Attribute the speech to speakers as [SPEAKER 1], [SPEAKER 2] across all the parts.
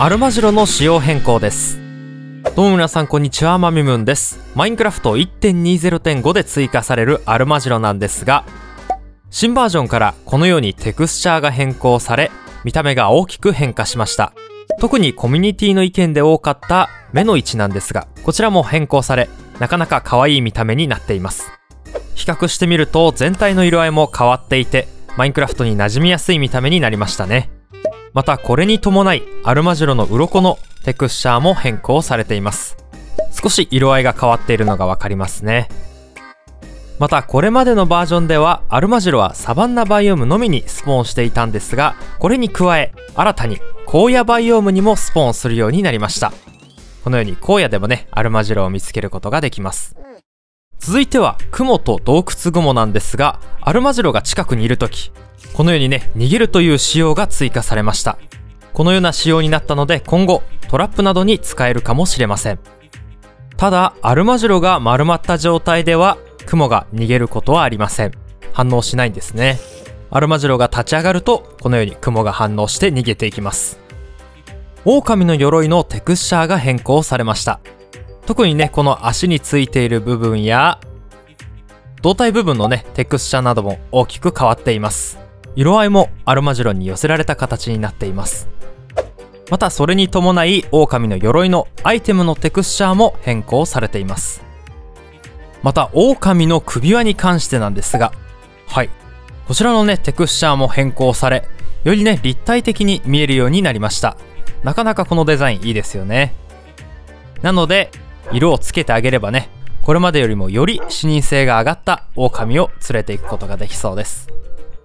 [SPEAKER 1] アルマジロの仕様変更です。どうも皆さんこんにちは、まみむんです。マインクラフト 1.20.5 で追加されるアルマジロなんですが、新バージョンからこのようにテクスチャーが変更され、見た目が大きく変化しました。特にコミュニティの意見で多かった目の位置なんですが、こちらも変更され、なかなか可愛い見た目になっています。比較してみると全体の色合いも変わっていて、マインクラフトに馴染みやすい見た目になりましたね。またこれに伴いアルマジロの鱗のテクスチャーも変更されています。少し色合いが変わっているのがわかりますね。またこれまでのバージョンではアルマジロはサバンナバイオームのみにスポーンしていたんですが、これに加え新たに荒野バイオームにもスポーンするようになりました。このように荒野でもね、アルマジロを見つけることができます。続いては雲と洞窟雲なんですが、アルマジロが近くにいるとき、このようにね、逃げるという仕様が追加されました。このような仕様になったので、今後トラップなどに使えるかもしれません。ただアルマジロが丸まった状態では雲が逃げることはありません。反応しないんですね。アルマジロが立ち上がると、このように雲が反応して逃げていきます。狼の鎧のテクスチャーが変更されました。特にね、この足についている部分や胴体部分のね、テクスチャーなども大きく変わっています。色合いもアルマジロに寄せられた形になっています。またそれに伴い狼の鎧のアイテムのテクスチャーも変更されています。また狼の首輪に関してなんですが、はい、こちらのねテクスチャーも変更され、よりね立体的に見えるようになりました。なかなかこのデザインいいですよね。なので色をつけてあげればね、これまでよりもより視認性が上がった狼を連れていくことができそうです。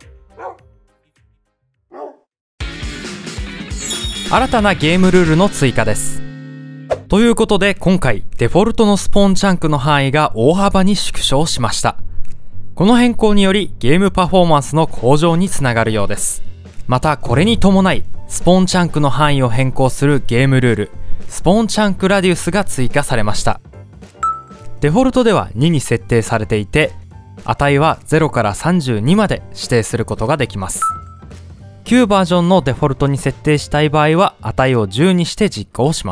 [SPEAKER 1] 新たなゲームルールの追加です。ということで今回デフォルトのスポーンチャンクの範囲が大幅に縮小しました。この変更によりゲームパフォーマンスの向上につながるようです。またこれに伴いスポーンチャンクの範囲を変更するゲームルール、スポーンチャンクラディウスが追加されました。デフォルトでは2に設定されていて、値は0から32まで指定することができます。旧バージョンのデフォルトに設定したい場合は値を10にして実行します。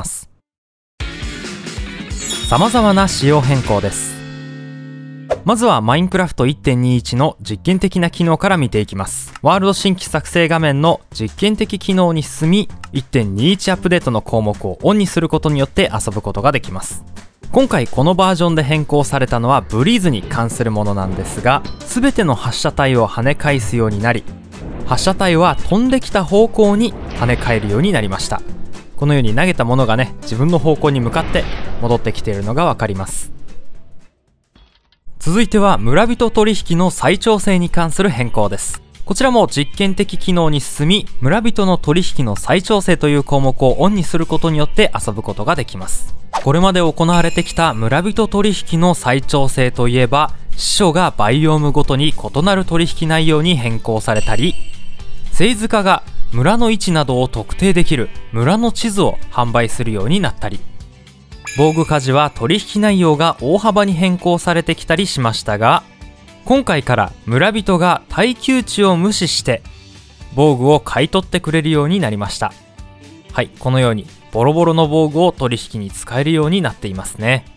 [SPEAKER 1] 様々な仕様変更です。まずはマインクラフト 1.21 の実験的な機能から見ていきます。ワールド新規作成画面の実験的機能に進み、 1.21 アップデートの項目をオンにすることによって遊ぶことができます。今回このバージョンで変更されたのはブリーズに関するものなんですが、全ての発射体を跳ね返すようになり、発射体は飛んできた方向に跳ね返るようになりました。このように投げたものがね、自分の方向に向かって戻ってきているのがわかります。続いては村人取引の再調整に関する変更です。こちらも実験的機能に進み、村人の取引の再調整という項目をオンにすることによって遊ぶことができます。これまで行われてきた村人取引の再調整といえば、司書がバイオームごとに異なる取引内容に変更されたり、製図家が村の位置などを特定できる村の地図を販売するようになったり、防具家事は取引内容が大幅に変更されてきたりしましたが、今回から村人が耐久値を無視して防具を買い取ってくれるようになりました。はい、このようにボロボロの防具を取引に使えるようになっていますね。